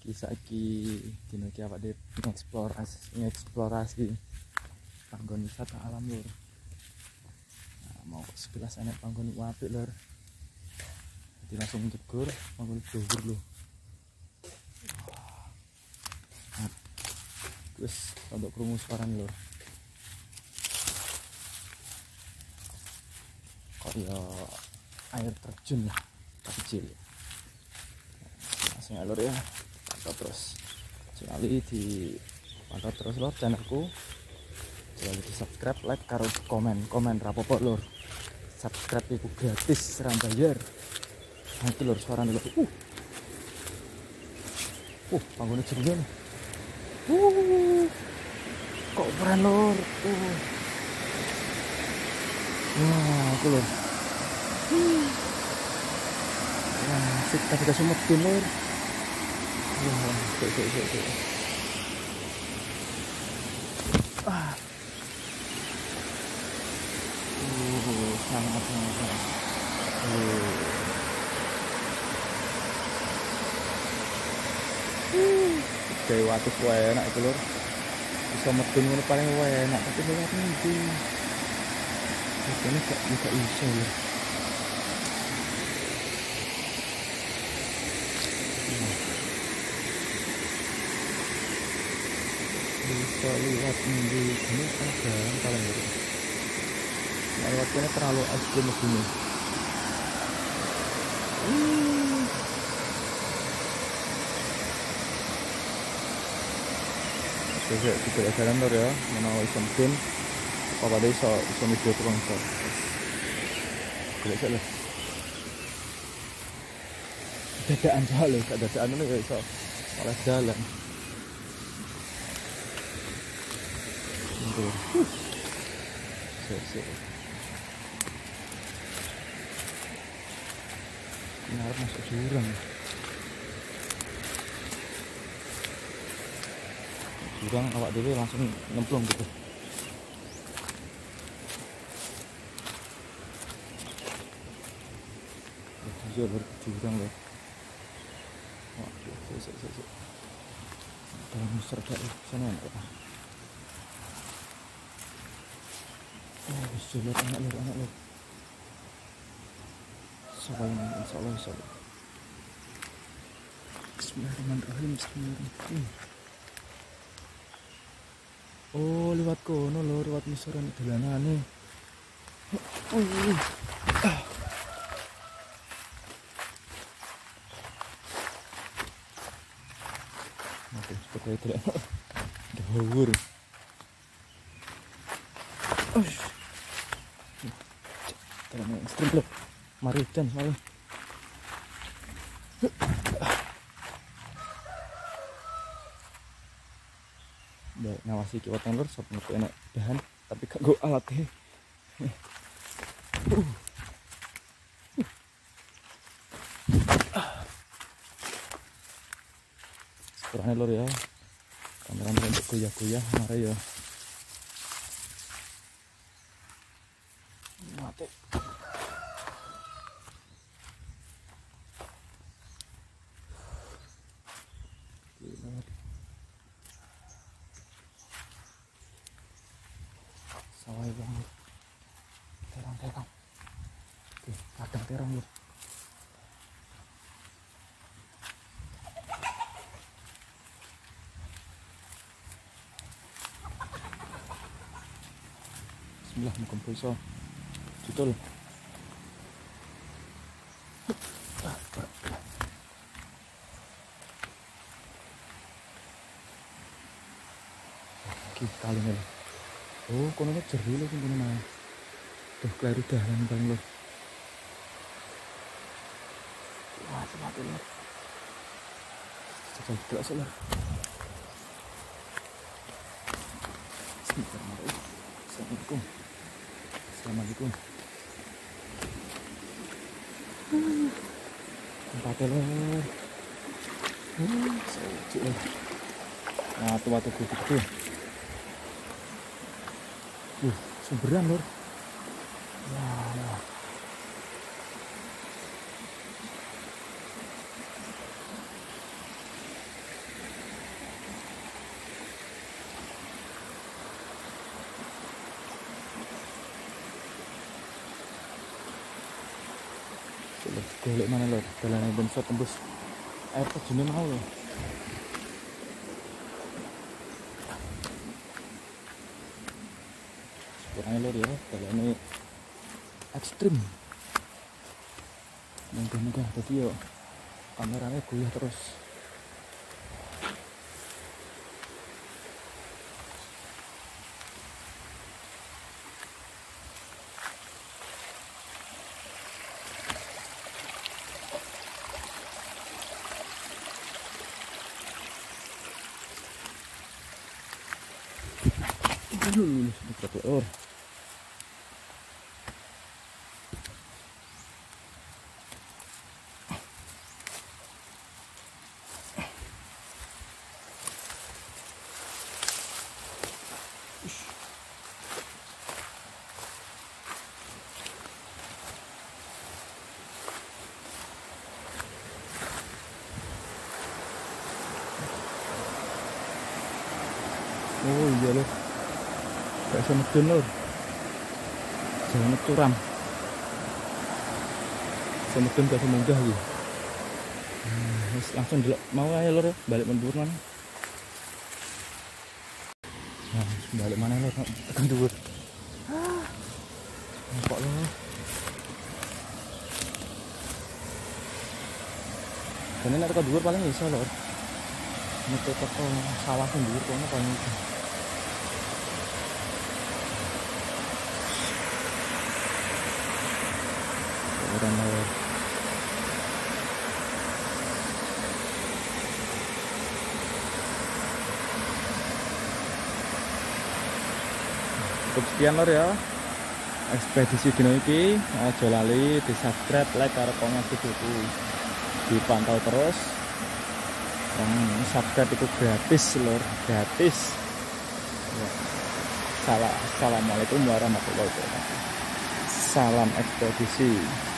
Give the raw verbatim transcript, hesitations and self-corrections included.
Kisah iki dino iki awake dhewe ngeksplorasi ngeksplorasi panggon wisata alam lur. Nah, mau sebelas enek panggon apik lur. Jadi langsung jegur panggon dhuwur lho. Nah, wis untuk krungu suarane lur. Kok ya air terjun lah, kecil. Langsung lur ya. Terus sekali di pantau terus lor channelku, jangan di subscribe, like, karo komen komen rapopo lor. Subscribe itu gratis, serang bayar. Nah itu lor suaranya lor. Uh, uh, panggungnya jernih. Uh, kok keren lor. Uh, wah itu lor. Uh, wah, asik tapi kesumut lor. Wah, cek, cek, cek, cek. Ah. Uh, sangat sangat sangat. Uh. Uh. Kayak waktu enak itu lor. Bisa medun ini paling enak, tapi lewat nanti. Ini gak bisa iso lor. Bisa lihat di sini ada paling gitu. Nah, lewatnya terlalu ekstrim begini. Hmm. Oke, kita jalan lor ya. Menawa isemkin apa deh iso iso video tukang iso. Golek lho. Dadaan soalnya, gak dadaan ini ya iso malah jalan. Sik, sik. Ini harus masuk jurang. Jurang awak dhewe langsung nyemplung gitu. Iya lur, jurang lur. Wah, sik, sik, sik, sik. Dalam muser dak sana enak. Oh, bisa lihat anak lur, anak lur. Sabar ini, insya Allah, insya Allah. Bismillahirrahmanirrahim, bismillahirrahmanirrahim. Oh, lewat kono lur, lewat misoran dalanane. Oh, oh. Ah. Oke, seperti itu lah. Dahur. Oh. Dalam ekstrim lho. Mari dan malah. Baik, ngawasi kiwatan lur sop ngerti enak dahan tapi gak go alatnya. Uh. Sekurangnya lur ya. Kameramen untuk goyah-goyah marah ya. Mati. Sawah banget. Terang-terang. Oke, kadang terang lur. Bismillah, muka bisa. Betul. Oke, kali ini. Oh, kononya jernih loh kumpulnya mah. Tuh, keliru dahan bang loh. Wah, mati loh. Coba kita asal loh. Assalamualaikum. Assalamualaikum. Tempatnya loh. Hmm, sejuk loh. Nah, tuh waktu gede. Uh, sumberan lor. Wah, wah. golek mana lor dalan ben iso tembus air terjun mau lho. Kurang lor ya dalane ekstrim. Mudah-mudahan tadi yo kameranya goyah terus. Aduh, betul lor. Oh iya lor, gak bisa medun lor, jangan curam, bisa medun gak bisa munggah gitu. Hmm, langsung dulu mau aja lor ya, balik mendur mana? Nah, balik mana lor? Tekan dur. Nampak lor. Dan ini tekan dur paling bisa lor. Ini tekan sawah sendiri kayaknya paling itu. Orang lor. Cukup sekian lor ya ekspedisi dino iki. Aja lali di subscribe, like karo komen videoku, dipantau terus. Yang subscribe itu gratis lor, gratis ya. Salam, assalamualaikum warahmatullahi wabarakatuh. Salam ekspedisi.